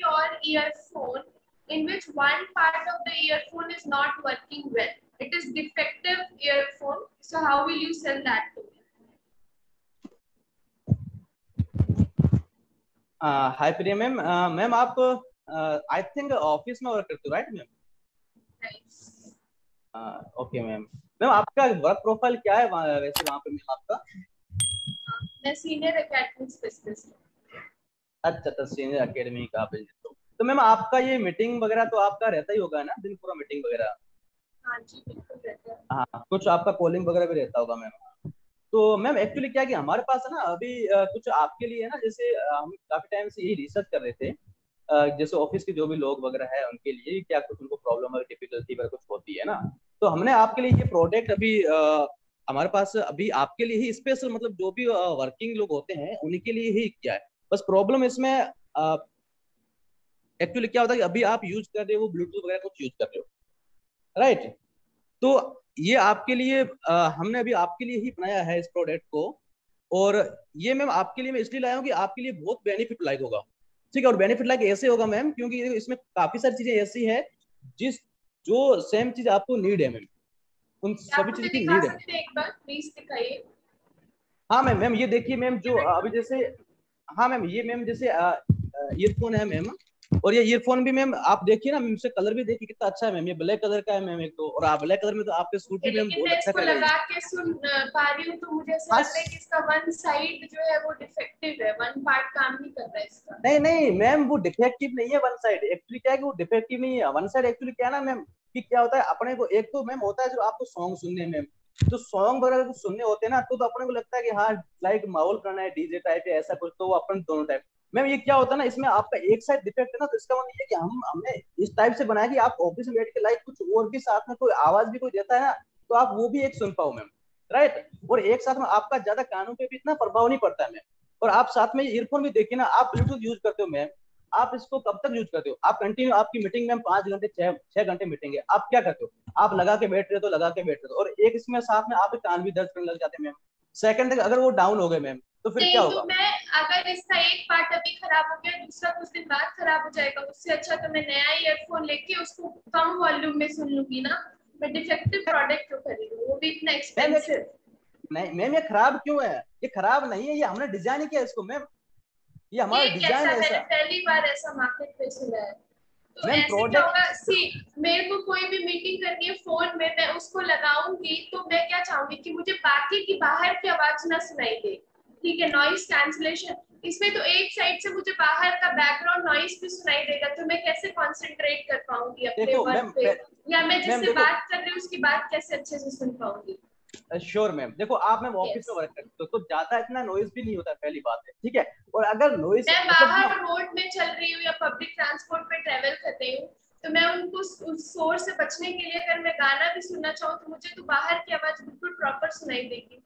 your earphone in which one part of the earphone is not working well. It is defective earphone. So how will you sell that to me? Hi Priya ma'am, ma'am आप I think office में work करते हो, right ma'am? Okay ma'am. Ma'am आपका work profile क्या है वैसे वहाँ पे मैम आपका? मैं सीनियर एकेडमिक स्पेशलिस्ट। अच्छा, सीनियर एकेडमी का आप तो मैम आपका ये मीटिंग वगैरह तो आपका रहता ही होगा ना, दिन पूरा मीटिंग वगैरह? हाँ जी बिल्कुल रहता है। हाँ, कुछ आपका कॉलिंग वगैरह भी रहता होगा मैम। तो मैम एक्चुअली क्या कि हमारे पास है ना अभी कुछ आपके लिए है ना, जैसे हम काफी टाइम से यही रिसर्च कर रहे थे, जैसे ऑफिस के जो भी लोग वगैरह है उनके लिए क्या कुछ उनको प्रॉब्लम और डिफिकल्टी वगैरह कुछ होती है ना, तो हमने आपके लिए ये प्रोडक्ट अभी हमारे पास अभी आपके लिए ही स्पेशल, मतलब जो भी वर्किंग लोग होते हैं उनके लिए ही किया है। बस प्रॉब्लम इसमें एक्चुअली क्या होता है कि अभी आप यूज कर रहे हो ब्लूटूथ वगैरह कुछ यूज कर रहे हो, राइट? तो ये आपके लिए हमने अभी आपके लिए ही बनाया है इस प्रोडक्ट को, और ये मैम आपके लिए मैं इसलिए लाया हूँ कि आपके लिए बहुत बेनिफिट लाइक होगा, ठीक है? और बेनिफिट लाइक ऐसे होगा मैम क्योंकि इसमें काफी सारी चीजें ऐसी है जिस जो सेम चीज आपको नीड है मैम, उन सभी चीज की नीड है। एक बार प्लीज दिखाइए। हाँ मैम, मैम ये देखिए मैम, जो अभी जैसे, हाँ मैम ये मैम जैसे ईयरफोन है मैम, और ये ईयरफोन भी मैम आप देखिए ना मैम, इससे कलर भी देखिए कितना अच्छा है मैम, ये ब्लैक कलर का है मैम एक तो, और आप ब्लैक कलर में तो आपके सूट भी मैम बहुत अच्छा करेगा। लगा के सुन पा रही हूँ तो मुझे ऐसा लगता है कि इसका वन साइड जो है वो डिफेक्टिव है, वन पार्ट काम नहीं कर रहा है इसका। नहीं नहीं मैम, वो डिफेक्टिव नहीं है वन साइड, एक्चुअली क्या है कि वो डिफेक्टिव नहीं है वन साइड। एक्चुअली क्या है ना मैम कि क्या होता है अपने को, एक तो मैम होता है जो आपको सॉन्ग सुनने में, जो सॉन्ग वगैरह कुछ सुनने होते हैं ना, तो अपने को लगता है कि हाँ लाइक माहौल करना है डीजे टाइप या ऐसा कुछ, तो वो अपन दोनों टाइप। मैम ये क्या होता है ना, इसमें आपका एक साइड डिफेक्ट है ना, तो इसका मतलब ये कि हमने इस टाइप से बनाया कि आप ऑफिस में बैठ के लाइक कुछ और भी साथ में कोई आवाज भी कोई देता है ना, तो आप वो भी एक सुन पाओ मैम, राइट? और एक साथ में आपका ज्यादा कानों पे भी इतना प्रभाव नहीं पड़ता है मैम। और आप साथ में ईयरफोन भी देखिए ना, आप ब्लूटूथ यूज करते हो मैम, आप इसको कब तक यूज करते हो? आप कंटिन्यू आपकी मीटिंग में 5 घंटे 6 घंटे मीटिंग है, आप क्या करते हो? आप लगा के बैठ रहे हो तो लगा के बैठ रहे हो, और एक इसमें साथ में आप कान भी दर्द करने लग जाते हैं मैम, सेकंड तक अगर वो डाउन हो गए मैम तो फिर क्या होगा? तो मैं अगर इसका एक पार्ट अभी खराब हो गया, दूसरा कुछ दिन बाद खराब हो जाएगा, उससे अच्छा तो मैं नया ईयरफोन लेके उसको कम वॉल्यूम में सुन लूंगी ना। मैं डिफेक्टिव प्रोडक्ट क्यों खरीदूं, वो भी इतना एक्सपेंसिव। नहीं मैम ये खराब क्यों है? ये खराब नहीं है, ये हमने डिजाइन किया इसको मैम, ये हमारा डिजाइन है मैंने ऐसा पहली बार ऐसा मार्केट पे सुना है। तो मैम ऐसे क्या होगा, प्रोडक्ट। सी मेरे को कोई भी मीटिंग करनी है फोन में, मैं उसको लगाऊंगी तो मैं क्या चाहूंगी कि मुझे बाकी की बाहर की आवाज ना सुनाई दे, ठीक है? नॉइस कैंसलेशन, इसमें तो एक साइड से मुझे बाहर का बैकग्राउंड नॉइस भी सुनाई देगा, तो मैं कैसे कंसंट्रेट कर पाऊंगी अपने देखो वर्क मैम, पे, या मैं मैम जिससे देखो, बात कर रही हूँ उसकी बात कैसे अच्छे से सुन पाऊंगी? श्योर मैम, देखो आप मैम ऑफिस में वर्क करते हो तो ज्यादा इतना नॉइज भी नहीं होता, पहली बात है, ठीक है? और अगर नॉइज मैं मतलब बाहर रोड में चल रही हूँ या पब्लिक ट्रांसपोर्ट पे ट्रेवल कर रही हूँ, तो मैं उनको उस शोर से बचने के लिए अगर मैं गाना भी सुनना चाहूँ तो मुझे तो बाहर की आवाज बिल्कुल प्रॉपर सुनाई देगी।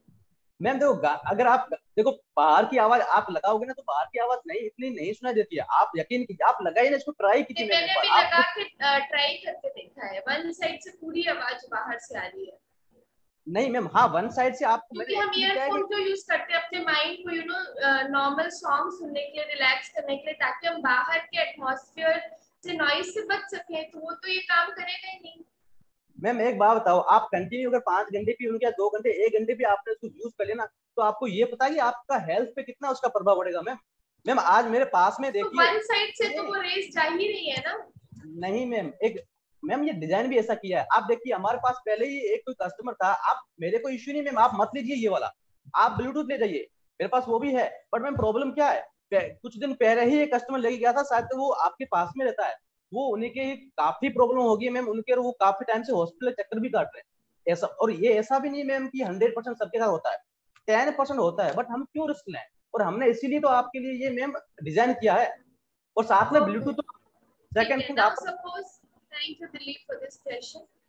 मैम देखो अगर आप देखो बाहर की आवाज आप लगाओगे ना, तो बाहर की आवाज नहीं इतनी नहीं सुनाई देती है, आप यकीन कीजिए, आप लगाइए ना इसको, ट्राई कीजिए मैम एक मैंने बार भी आप लगा खुद। के ट्राई करके देखा है, वन साइड से पूरी आवाज बाहर से आ रही है। नहीं मैम, हाँ वन साइड से आपको क्योंकि मैंने हम एक्चुअली क्या है ईयरफोन कि क्यों यूज करते हैं? अपने माइंड को नॉर्मल सॉन्ग सुनने के लिए, रिलैक्स करने के लिए, ताकि हम बाहर के एटमॉस्फेयर से नॉइज से बच सके, तो वो तो ये काम करेगा ही नहीं। मैम एक बात बताओ, आप कंटिन्यू अगर 5 घंटे भी उनके 2 घंटे 1 घंटे भी आपने उसको यूज कर लेना, तो आपको ये पता है कि आपका हेल्थ पे कितना उसका प्रभाव पड़ेगा मैम। मैम आज मेरे पास में तो देखिए, वन साइड से तो नहीं वो रेस जा ही रही है ना। नहीं मैम, एक मैम ये डिजाइन भी ऐसा किया है, आप देखिए हमारे पास पहले ही एक कोई कस्टमर था, आप मेरे को इश्यू नहीं मैम, आप मत लीजिए ये वाला, आप ब्लूटूथ ले जाइए, मेरे पास वो भी है। बट मैम प्रॉब्लम क्या है, कुछ दिन पहले ही एक कस्टमर लेके गया था, शायद तो वो आपके पास में रहता है, वो उन्हीं के काफी प्रॉब्लम होगी मैम उनके, और वो काफी टाइम से हॉस्पिटल चक्कर भी काट रहे हैं ऐसा। और ये ऐसा भी नहीं मैम कि 100% सबके साथ होता है, 10% होता है, बट हम क्यों रिस्क लें? और हमने इसीलिए तो आपके लिए ये मैम डिजाइन किया है, और साथ में ब्लूटूथ। ठीक सेकंड है, थिंग नाउ आप, suppose, thank you Dilip for this question.